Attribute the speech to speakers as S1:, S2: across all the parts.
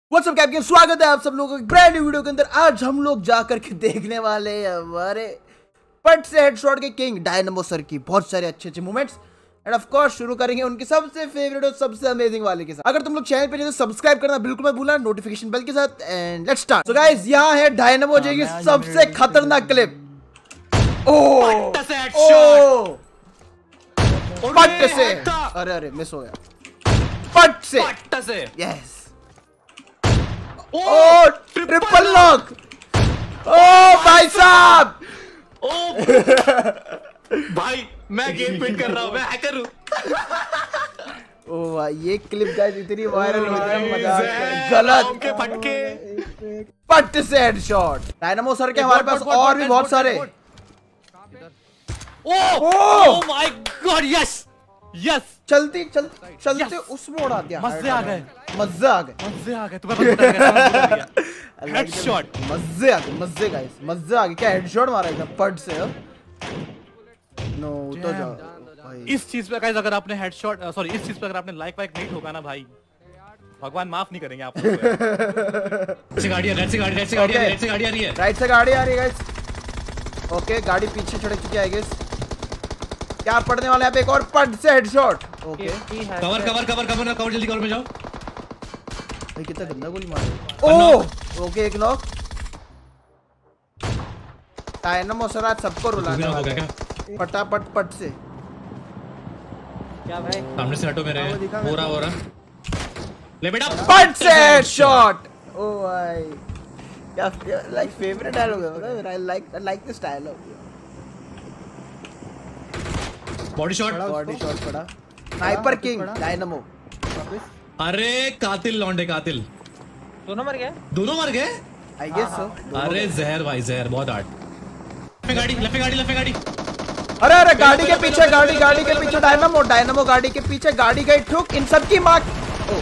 S1: What's up captain, स्वागत है आप सब लोगों को एक ब्रांड न्यू वीडियो के अंदर। आज हम लोग जाकर के देखने वाले हैं हमारे पट से हेडशॉट के किंग डायनामो सर की बहुत सारे अच्छे मूवमेंट्स एंड ऑफ कोर्स शुरू करेंगे उनके सबसे फेवरेट और सबसे अमेजिंग वाले के साथ। अगर तुम लोग चैनल पे नहीं तो सब्सक्राइब करना बिल्कुल मत भूलना, नोटिफिकेशन बेल के साथ। And let's start. So guys, यहाँ है डायनामो जी की सबसे खतरनाक क्लिप। ओह पट से, अरे अरे मिस हो गया। पट से यस। Oh triple lock. ओ भाई साहब,
S2: ओ भाई मैं गेम पिट कर रहा हूँ, मैं हैकर हूँ।
S1: ओ भाई ये क्लिप गाइस इतनी वायरल हो रही है, मजाक गलत
S2: के फटके
S1: पट से हेडशॉट। डायनामो सर के हमारे पास और भी बहुत सारे।
S2: Oh my god, yes yes.
S1: चलते उसमें उड़ा दिया।
S2: मजे आ गए, तुम्हें पता है हेडशॉट।
S1: मजे गाइस, मजे आ गए। क्या हेडशॉट मारा एकदम पट से। नो तो जाओ भाई।
S2: इस चीज पे गाइस अगर आपने हेडशॉट सॉरी इस चीज पे अगर आपने लाइक वाइक नहीं ठोका ना भाई, भगवान माफ नहीं करेंगे आपको। राइट से गाड़ी आ रही है।
S1: राइट से गाड़ी आ रही है गाइस। ओके गाड़ी पीछे छड़क चुकी है गाइस। क्या पड़ने वाला है यहाँ पे? एक और पट से हेडशॉट। ओके
S2: कवर जल्दी कवर में जाओ
S1: भाई। कितना गंदा गोली मारा। ओह ओके एक नॉक। डायनामो सर आज सबको रुलाने वाला है फटाफट पट से।
S3: क्या भाई
S2: सामने से हटो मेरे। हो रहा ले बेटा
S1: पट से हेडशॉट। ओ भाई क्या लाइक फेवरेट डायलॉग है, मतलब I like this dialogue.
S2: Body shot
S1: पड़ा। Sniper king Dynamo.
S2: अरे कातिल लौंडे कातिल।
S3: दोनों मर गए
S1: आई गेस सो।
S2: अरे जहर भाई जहर बहुत हार्ड। गाड़ी।
S1: अरे अरे गाड़ी के पीछे डायनामो गाड़ी के पीछे गाड़ी गई ठुक। इन सब की मार।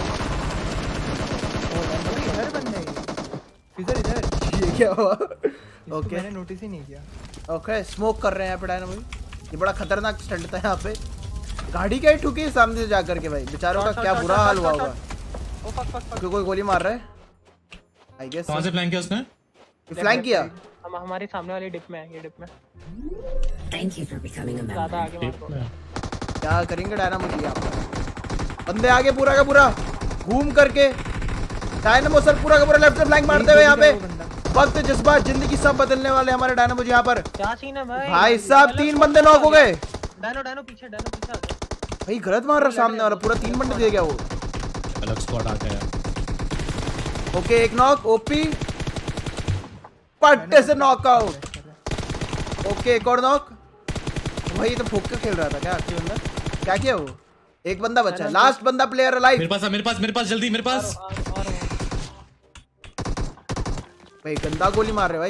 S1: ये क्या हुआ? ओके
S3: मैंने नोटिस ही नहीं किया।
S1: ओके स्मोक कर रहे हैं यहाँ पे डायनामो। ये बड़ा खतरनाक स्टंट था यहाँ पे। गाड़ी क्या ही ठुकी सामने से जाकर के। भाई बेचारों का क्या बुरा हाल हुआ होगा। कोई गोली मार रहा है आई गेस।
S2: कहां से फ्लैंक किया उसने?
S1: फ्लैंक किया।
S3: हम हमारी सामने वाली डिप में है, ये डिप में।
S4: Thank you for becoming a member.
S3: ज्यादा आगे मार दो।
S1: क्या करेंगे डायनामो जी यहाँ पर? बंदे आगे पूरा का पूरा घूम करके। डायनामो सर पूरा का पूरा लेफ्ट से फ्लैंक मारते हुए यहाँ पे। वक्त जज्बात जिंदगी सब बदलने वाले हमारे डायनामो जी यहाँ पर।
S3: क्या सीन है भाई?
S1: भाई साहब 3 बंदे नॉक हो गए।
S3: डायनो पीछे आ जाओ।
S1: भाई गलत मार रहा सामने वाला, पूरा 3 बंदे दे गया वो।
S2: अलग स्क्वाड आ गया।
S1: ओके एक नॉक। ओपी पट्टे से नॉकआउट। ओके एक और नॉक। भाई तो फूक के खेल रहा था क्या आखिरी बंदा? क्या किया वो? एक बंदा बचा है, लास्ट बंदा प्लेयर अलाइव।
S2: मेरे पास जल्दी मेरे पास।
S1: भाई गंदा गोली मार रहे भाई।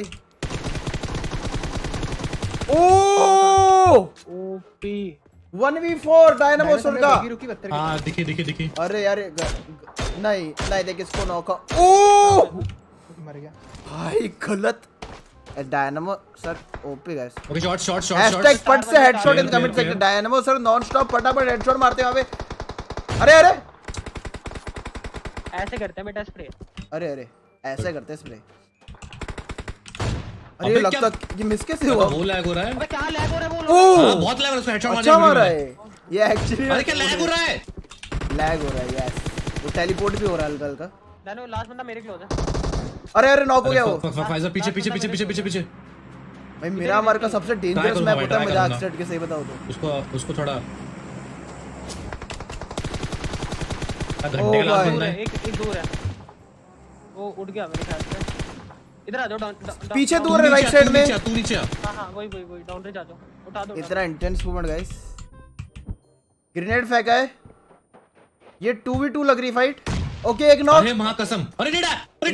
S1: ओ
S3: ओपी
S1: 1v4 डायनामो सर का।
S2: हां दिखी।
S1: अरे यार नहीं देख इसको नॉक। ओ
S3: मर गया
S1: भाई गलत। Dynamo sir OP guys.
S2: Okay shot
S1: hashtag पट से headshot in comment section. Dynamo sir non stop फटाफट हेडशॉट मारते हैं वहां पे। अरे
S3: ऐसे करते हैं बेटा स्प्रे।
S1: अरे ऐसे करते हैं स्प्रे। अरे लगता ये मिस कैसे हुआ?
S2: वो लैग हो रहा है।
S3: अबे क्या लैग हो रहा है? बोलो।
S2: हां बहुत लैग हो रहा है, उसको हेडशॉट
S1: अच्छा मारा है ये एक्चुअली।
S2: अरे क्या लैग हो रहा है? यस
S1: वो टेलीपोर्ट भी हो रहा है हल्का।
S3: डायनो लास्ट बंदा मेरे क्लोज है।
S1: अरे नॉक हो गया वो।
S2: फाइजर पीछे।
S1: भाई मेरा मार का सबसे डेंजरस मैप होता है मजाक स्टेट के, सही बताओ तो।
S2: उसको थोड़ा घंटे का लास्ट बंदा है।
S3: एक दूर है वो, उड़ गया मेरे ख्याल से। इधर आ जाओ। डाउन
S1: पीछे दूर है राइट साइड में।
S2: तू नीचे।
S3: हां वही डाउन रे जा जाओ, उठा दो।
S1: इतना इंटेंस मूवमेंट गाइस। ग्रेनेड फेंका है। ये 2v2 लग रही फाइट। ओके एक नॉक।
S2: अरे मां कसम। अरे nade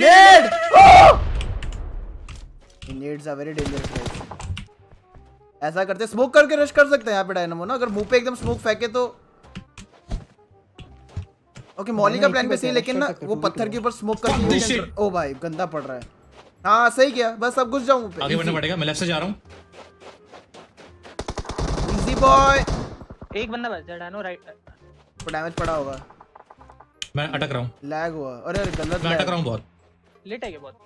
S1: nades are very dangerous guys. ऐसा करते स्मोक करके रश कर सकते हैं यहाँ पे डायनामो ना। अगर मुंह पे एकदम स्मोक फेंके तो ओके। मॉली का प्लान भी सही, लेकिन ना वो पत्थर के ऊपर स्मोक करके। ओ भाई गंदा पड़ रहा है। हाँ सही किया, बस अब घुस जाऊं पे।
S2: आगे बढ़ना पड़ेगा, मैं लेफ्ट से जा रहा हूँ।
S1: Easy boy.
S3: एक बंदा बच जा डायनो राइट।
S1: डैमेज पड़ा होगा।
S2: मैं अटक रहा हूँ,
S1: लैग हुआ। अरे गलत
S2: मैं अटक रहा हूँ बहुत।
S3: लेट है क्या बहुत?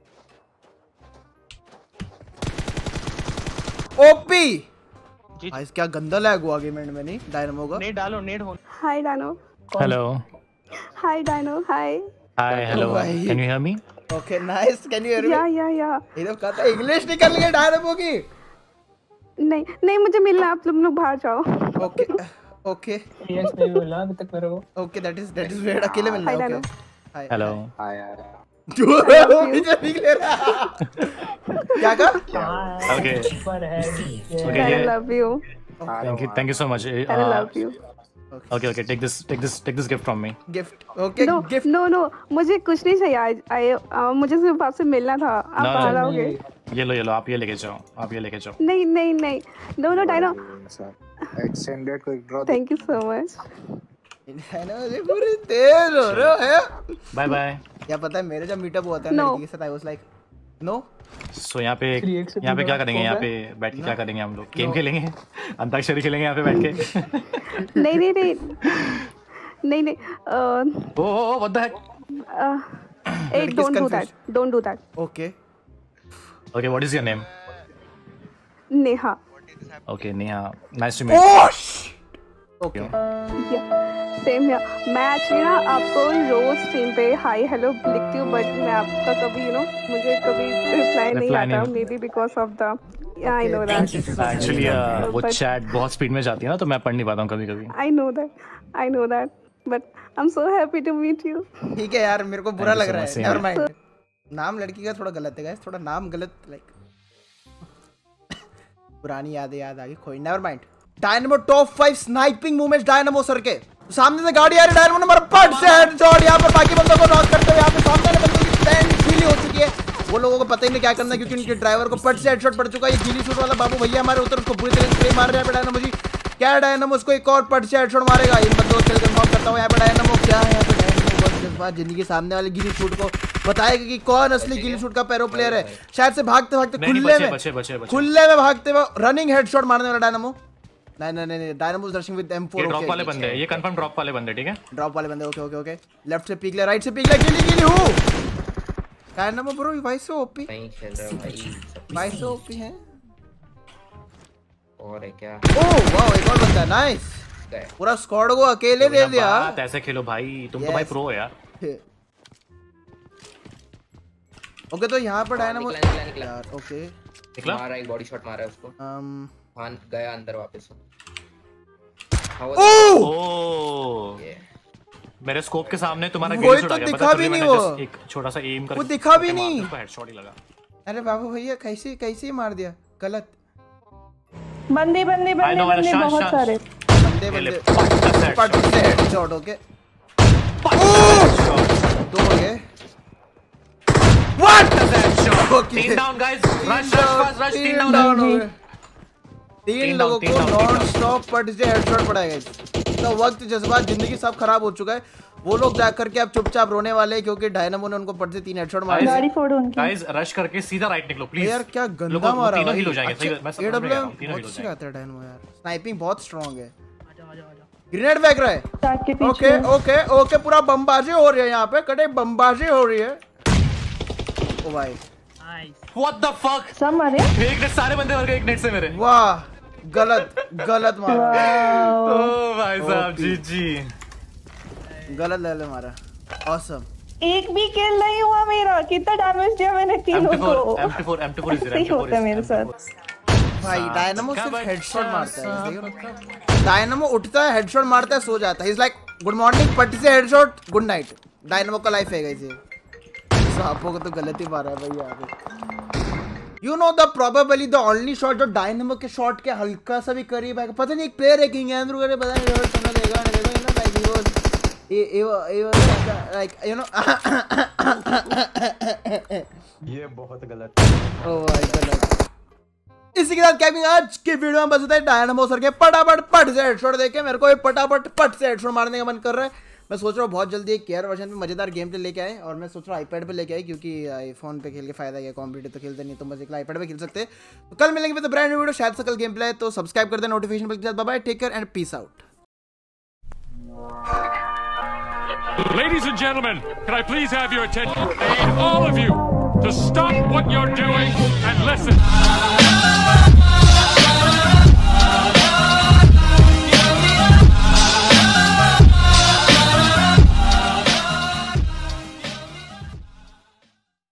S1: ओपी
S3: जी
S1: भाई क्या गंदा लैग हुआ गेम एंड में। नहीं डायनामो का
S3: नेट डालो, नेट हो।
S5: Hi Dino.
S2: Hello
S5: Hi Dino. Hi.
S2: Hi hello,
S1: भाई।
S2: Can you hear me?
S1: Okay nice, can you hear
S5: Yeah,
S1: me?
S5: yeah, yeah.
S1: इधर कहता है इंग्लिश निकल गई डायनामो की।
S5: नहीं नहीं मुझे मिलना, आप लोग बाहर जाओ।
S1: ओके ओके
S3: यस नहीं बोला अभी तक मेरे को।
S1: ओके दैट इज वेयर अकेले मिलना
S5: Hi
S1: है।
S5: Dino.
S1: ओके हाय
S2: हेलो
S1: मुझे निकले रहा क्या कहा?
S2: ओके
S3: पर है
S2: okay,
S5: I love you.
S2: Thank you so much.
S5: I love you.
S2: Okay okay, take this gift from me.
S1: Gift okay
S5: No,
S1: gift
S5: no, no. मुझे कुछ नहीं चाहिए। मुझे सिर्फ आपसे मिलना था। आप
S2: No,
S5: बाहर
S2: no.
S5: आओगे?
S2: ये लो आप ये लेके जाओ, आप ये लेके जाओ।
S5: नहीं नहीं नहीं। No, no, Dino.
S6: Extended quick draw.
S5: Thank you so much.
S1: मुझे पूरे तेज हो रहे है।
S2: Bye bye.
S1: क्या पता है मेरे जब मीटअप हुआ था
S5: No.
S1: लड़की के साथ I was like no.
S2: So यहाँ पे क्या करेंगे? यहाँ पे बैठ के क्या करेंगे हम लोग? गेम खेलेंगे, अंताक्षरी खेलेंगे यहाँ पे बैठ के।
S5: नहीं नहीं नहीं नहीं नहीं।
S2: Oh what the heck.
S5: Hey,
S1: लड़की
S5: don't do
S1: confused.
S5: that. Don't do that.
S1: Okay
S2: okay, what is your name?
S5: Neha.
S2: Okay Neha, nice to meet.
S1: Oh okay
S5: same here. मैं एक्चुअली ना आपको रोज स्ट्रीम पे हाय हेलो लिखती हूँ, बट मैं आपका कभी मुझे कभी रिप्लाई नहीं आता. Maybe because of the I know that.
S2: Actually वो चैट बहुत स्पीड में जाती है ना, तो मैं पढ़ नहीं पाता हूँ कभी-कभी।
S5: I know that but I am so happy to meet you.
S1: ठीक है यार, मेरे को बुरा
S2: Thank you
S1: लग
S2: so
S1: रहा
S2: much,
S1: है।
S2: same.
S1: Never mind. नाम लड़की का थोड़ा गलत है गाइस, थोड़ा नाम गलत लाइक पुरानी यादें याद आ गई। कोई never mind. Dynamo top 5 sniping movements Dynamo sir के। सामने से गाड़ी आ रही है, डायनामो नंबर 5 से हेडशॉट यहां पर बाकी बंदों को नॉक करते हुए यहां पे सामने वाले बंदे की स्टैंड फील हो चुकी है। वो लोगों को पता ही नहीं क्या करना, क्योंकि उनके ड्राइवर को पट से हेडशॉट पड़ चुका है। ये गिली शूट वाला बाबू भैया हमारे उधर उसको पूरी तरह से स्प्रे मार रहे हैं डायनामो जी। क्या डायनामो उसको एक और पट से हेडशॉट मारेगा? इन बंदों को चल के नॉक करता हूं यहां पे डायनामो। क्या है यहां पे डायनामो बहुत जज्बात जिंदगी सामने वाले गिली शूट को बताएगा कि कौन असली गिली शूट का पैरो प्लेयर है। शायद से भागते भागते खुले में भागते हुए रनिंग हेडशॉट मारने वाला डायनामो। नहीं dynamo is rushing with M4।
S2: ये ड्रॉप वाले बंदे हैं, ये कंफर्म ड्रॉप वाले बंदे, ठीक है?
S1: ड्रॉप वाले बंदे। ओके लेफ्ट से पीक ले, राइट से पीक ले, गिली हूं डायनामो ब्रो। भाई से ओपी
S7: नहीं खेल रहा
S1: भाई से ओपी है।
S7: और है क्या?
S1: ओह वाओ, एक और बंदा है। नाइस, पूरा स्क्वाड को अकेले दे दिया।
S2: ऐसे खेलो भाई, तुम तो भाई प्रो हो यार।
S1: ओके तो यहाँ पर डायनामो
S7: निकला।
S1: यार ओके
S2: निकला,
S7: मारा, एक बॉडी शॉट मारा उसको। हाँ गया अंदर वापस।
S2: ओह मेरे स्कोप के सामने तुम्हारा
S1: वही तो दिखा भी नहीं वो।
S2: एक छोटा सा एम करके
S1: वो दिखा भी नहीं,
S2: उसको हेडशॉट ही लगा।
S1: अरे बाबू भैया कैसे मार दिया गलत।
S5: बंदे बहुत सारे
S1: बंदे पट से हेडशॉट। ओके दो हो गए। What okay
S2: 3 down guys, rush 3 down
S1: हो गए। 3 लोगों को नॉन स्टॉप पट से हेडशॉट पड़ा है। तो वक्त जज्बात जिंदगी सब खराब हो चुका है। वो लोग जा करके अब चुपचाप रोने वाले हैं क्योंकि डायनामो ने उनको पट से 3 हेडशॉट मारे।
S5: गाड़ी फोड़ो उनकी।
S2: गाइस रश करके सीधा राइट निकलो प्लीज।
S1: यार क्या गंदा मारा।
S2: तीनों हिल हो जाएंगे। सही मैं समझ गया, तीनों हिल हो
S1: अच्छा
S2: जाएंगे।
S1: आता है डायनामो यार, स्नाइपिंग बहुत स्ट्रांग है। ग्रेनेड फेंक रहा है।
S5: के पीछे
S1: ओके पूरा बमबाजी हो रही है यहाँ पे, कटे बमबाजी हो रही है। ओ भाई
S2: व्हाट द फक,
S5: सब मारे।
S2: एक नेट सारे बंदे मर गए एक नेट से मेरे।
S1: वाह गलत मारा।
S2: ओ भाई साहब जी
S1: गलत ले मारा। ऑसम।
S5: एक भी किल नहीं हुआ मेरा। कितना डैमेज दिया मैंने तीनों को।
S2: M24 इज
S5: सही होता है मेरे साथ।
S1: भाई डायनामो सिर्फ हेडशॉट मारता है। डायनामो उठता है, हेडशॉट मारता है, सो जाता है। इज लाइक गुड मॉर्निंग पट्टी से हेडशॉट, गुड नाइट। डायनामो का लाइफ है गाइस ये। सांपों को तो गलत ही मारा है भाई यहाँ। You know the probably the only shot जो डायनामो के शॉट के हल्का सा भी करीब है। पता नहीं एक प्लेयर है किंग एंड्रू करे, पता नहीं रिवर्स करना देगा ना देगा ना, like he was like you know.
S6: ये बहुत गलत।
S1: ओ भाई गलत। इसी के साथ कैपिंग आज की वीडियो में बस होता है। डायनामो सर के फटाफट पट से हेडशॉट देके मेरे को फटाफट पट से हेडशॉट मारने का मन कर रहा है। मैं सोच रहा हूँ बहुत जल्दी एक केयर वर्जन में मजेदार गेम प्ले लेके आए, और मैं सोच रहा हूँ आईपैड पे लेके आए क्योंकि आईफोन पे खेल के फायदा है, कॉम्पिटिटिव तो खेलते नहीं, तो मजे के आईपैड पे खेल सकते हैं। तो कल मिलेंगे विद ब्रांड न्यू वीडियो, शायद सकल गेम प्ले। तो सब्सक्राइब कर देना नोटिफिकेशन पर। Bye bye, take care and peace out.
S8: Ladies and gentlemen, can I please have your attention? I need all of you to stop what you're doing and listen.